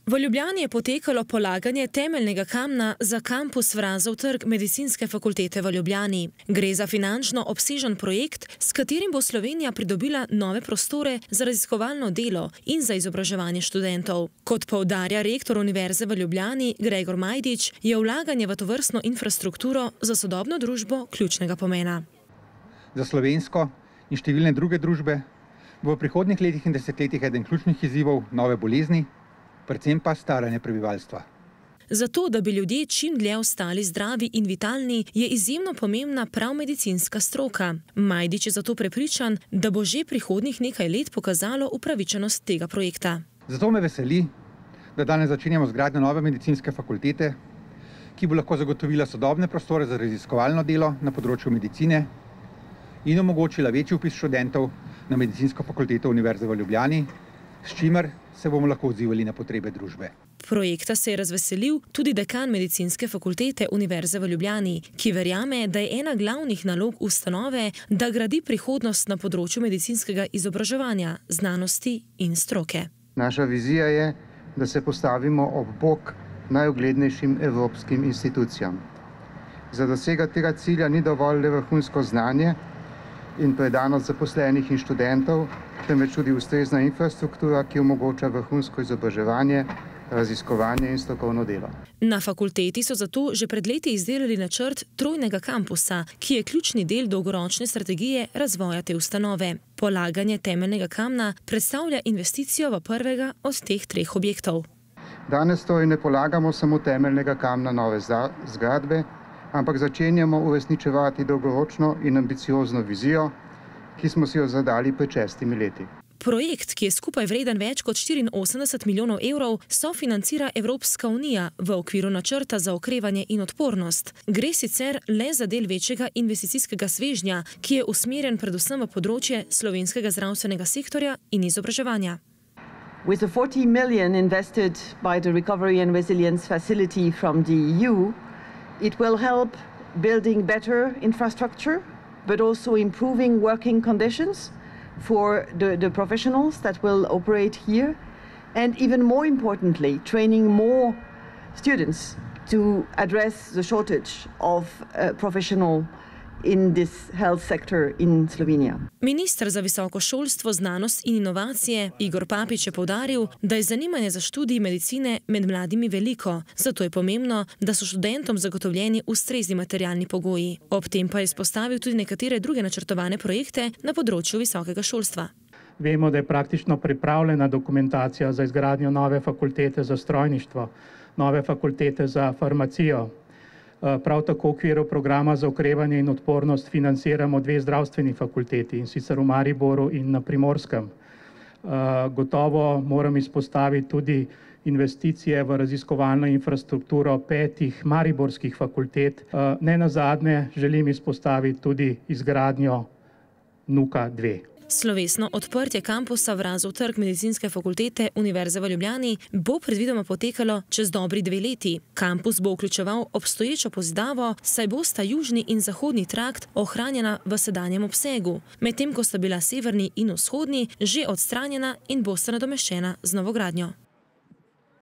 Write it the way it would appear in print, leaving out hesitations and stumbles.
V Ljubljani je potekalo polaganje temeljnega kamna za kampus Vrazov trg Medicinske fakultete v Ljubljani. Gre za finančno obsežen projekt, s katerim bo Slovenija pridobila nove prostore za raziskovalno delo in za izobraževanje študentov. Kot poudarja rektor Univerze v Ljubljani Gregor Majdič, je vlaganje v tovrstno infrastrukturo za sodobno družbo ključnega pomena. Za slovensko in številne druge družbe bo v prihodnjih letih in desetletjih eden ključnih izzivov nove bolezni, predvsem pa staranje prebivalstva. Zato, da bi ljudje čim dlje ostali zdravi in vitalni, je izjemno pomembna prav medicinska stroka. Majdič je zato prepričan, da bo že prihodnjih nekaj let pokazalo upravičenost tega projekta. Zato me veseli, da danes začenjamo z gradnjo nove medicinske fakultete, ki bo lahko zagotovila sodobne prostore za raziskovalno delo na področju medicine in omogočila večji vpis študentov na medicinsko fakulteto Univerze v Ljubljani, s čimer se bomo lahko odzivali na potrebe družbe. Projekta se je razveselil tudi dekan Medicinske fakultete Univerze v Ljubljani, ki verjame, da je ena glavnih nalog ustanove, da gradi prihodnost na področju medicinskega izobraževanja, znanosti in stroke. Naša vizija je, da se postavimo ob bok najuglednejšim evropskim institucijam. Za dosego tega cilja ni dovolj le vrhunsko znanje in predanost zaposlenih in študentov, temveč tudi ustrezna infrastruktura, ki omogoča vrhunsko izobraževanje, raziskovanje in strokovno delo. Na fakulteti so zato že pred leti izdelali načrt trojnega kampusa, ki je ključni del dolgoročne strategije razvoja te ustanove. Polaganje temeljnega kamna predstavlja investicijo v prvega od teh treh objektov. Danes torej ne polagamo samo temeljnega kamna nove zgradbe, ampak začenjamo uresničevati dolgoročno in ambiciozno vizijo, ki smo si jo zadali pred 6 leti. Projekt, ki je skupaj vreden več kot 84 milijonov evrov, sofinancira Evropska unija v okviru načrta za okrevanje in odpornost. Gre sicer le za del večjega investicijskega svežnja, ki je usmerjen predvsem v področje slovenskega zdravstvenega sektorja in izobraževanja. With the 40 million invested by the Recovery and Resilience Facility from the EU, it will help building better infrastructure, but also improving working conditions for the professionals that will operate here, and even more importantly, training more students to address the shortage of professionals in this health sector in Slovenia. Minister za visoko šolstvo, znanost in inovacije Igor Papič je poudaril, da je zanimanje za študij medicine med mladimi veliko, zato je pomembno, da so študentom zagotovljeni ustrezni materialni pogoji. Ob tem pa je izpostavil tudi nekatere druge načrtovane projekte na področju visokega šolstva. Vemo, da je praktično pripravljena dokumentacija za izgradnjo nove fakultete za strojništvo, nove fakultete za farmacijo. Prav tako v okviru programa za okrevanje in odpornost financiramo 2 zdravstveni fakulteti, in sicer v Mariboru in na Primorskem. Gotovo moram izpostaviti tudi investicije v raziskovalno infrastrukturo 5 mariborskih fakultet. Ne nazadnje želim izpostaviti tudi izgradnjo NUK-a 2. Slovesno odprtje kampusa Vrazov trg Medicinske fakultete Univerze v Ljubljani bo predvidoma potekalo čez dobri 2 leti. Kampus bo vključeval obstoječo pozidavo, saj bosta južni in zahodni trakt ohranjena v sedanjem obsegu, medtem ko sta bila severni in vzhodni že odstranjena in bosta nadomeščena z novogradnjo.